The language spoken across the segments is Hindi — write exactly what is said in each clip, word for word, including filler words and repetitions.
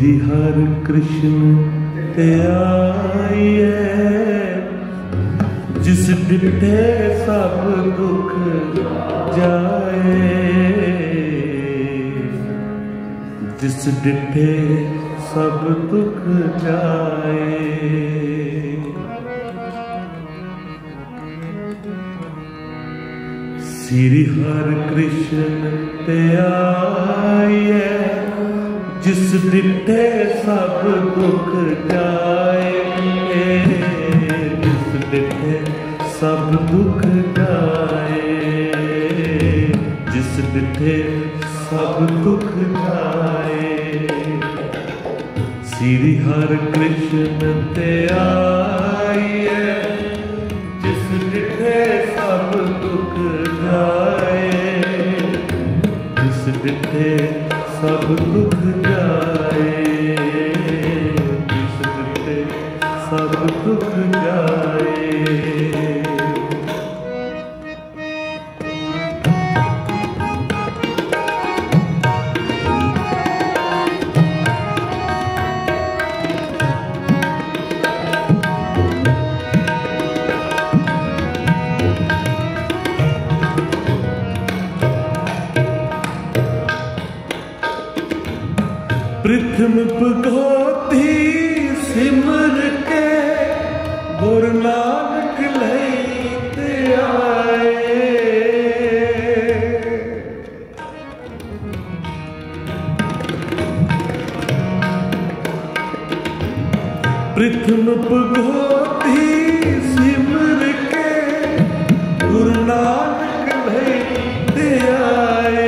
श्री हरि कृष्ण ते आइए, जिस डिठे सब दुख जाए, जिस डिठे सब दुख जाए। श्री हरि कृष्ण ते आइए, जिस डिठे सब दुख जाए, जिस डिठे सब दुख जाए, जिस डिठे सब दुख जाए। श्री हरि कृष्ण ते आइए, जिस डिठे सब दुख जाए, जिस डिठे सब दुख जाए, जिस डिठे सब दुख जाए। प्रथम भगवती सिमर के, गुरु नानक लैते आए। प्रथम भगवती सिमर के, गुरु नानक लैते आए।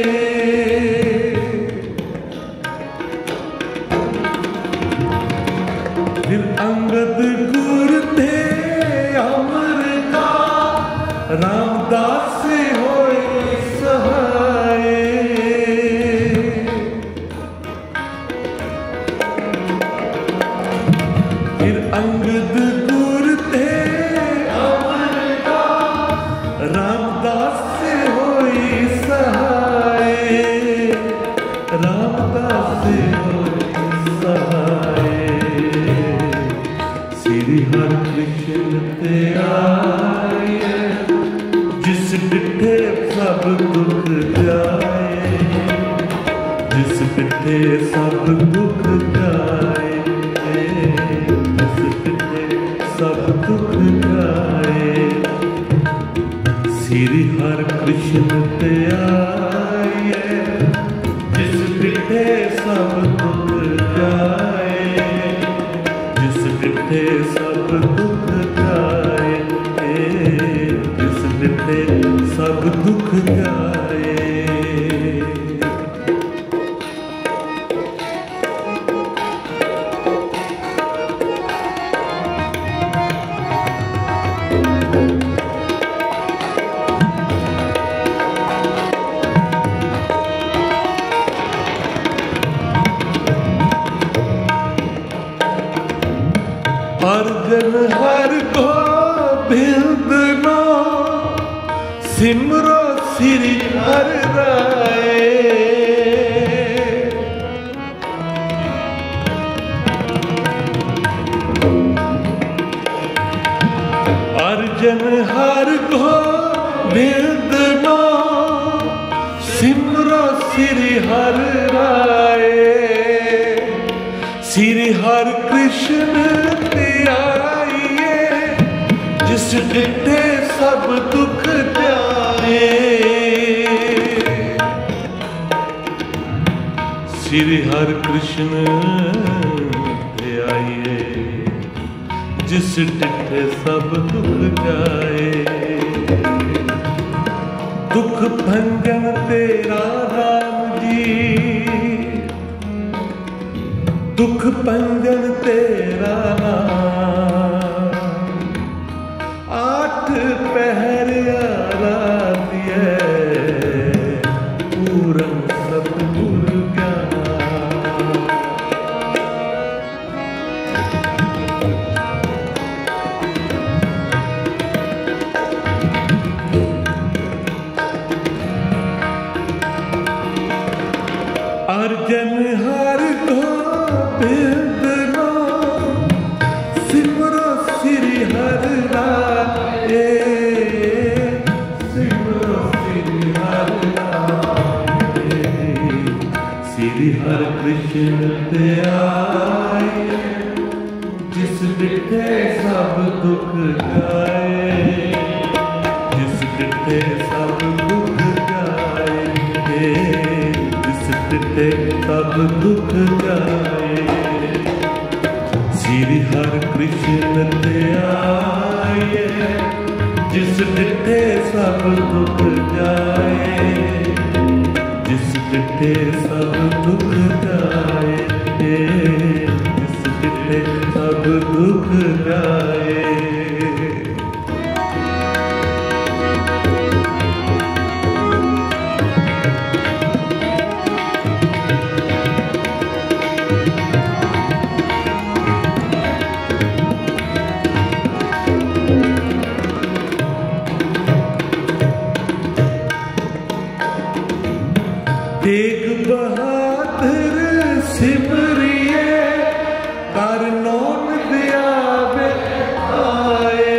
फिर अंगद गुर थे अमर का, रामदास होए सहाय। फिर अंगद गुर थे अमर का, रामदास होए सहाय, रामदास होए सहाय। श्री हरि कृष्ण ते आइए, जिस डिठे सब दुख जाए, जिस डिठे सब दुख जाए, जिस डिठे सब दुख जाए। श्री हरि कृष्ण ते आइए, जिस डिठे सब दुख जाए, जिस डिठे सब दुख जाए, जिस डिठे सब दुख जाए। अर्जन हर गोबिंद नो, सिमरो श्री हरि राय। अर्जन हर गोबिंद नो, सिमरो श्री हरि राय। श्री हरि कृष्ण ते आइए, जिस डिठे सब दुख जाए। श्री हरि कृष्ण ते आइए, जिस डिठे सब दुख जाए। दुख भंजन तेरा राम जी, दुख भंजन तेरा नाम। आठ पहर आराध्य, पूरन सतगुरु ज्ञान। अर्जन हर को कृष्ण ते आए, जिस डिठे सब दुख जाए, जिस डिठे सब दुख जाए, जिस डिठे सब दुख जाए। श्री हर कृष्ण ते आए, जिस डिठे सब दुख जाए, जिस डिठे सब दुख जाए, जिस डिठे सब दुख जाए। तेग बहादुर सिमरिए, कर नौन दिया वे आए।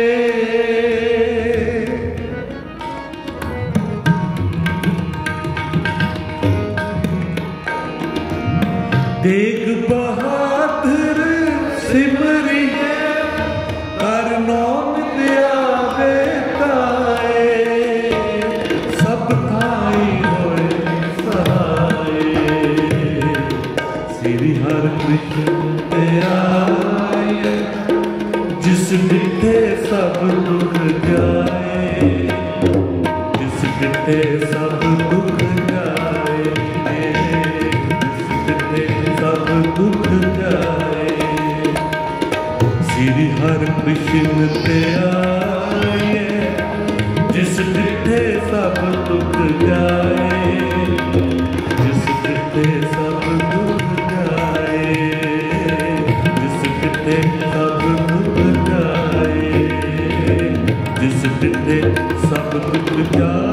तेग बहादुर सिमरिए, कर नौन दिया वे आए। सब थाई होए श्री हर कृष्ण ते आए, जिस डिठे सब दुख जाए, जिस डिठे सब दुख जाए, जिस डिठे सब दुख जाए। श्री हर कृष्ण ते आए, जिस डिठे सब दुख जाए, जिस डिठे सब दुख जाए, जिस डिठे सब दुख जाए, जिस डिठे सब दुख जाए।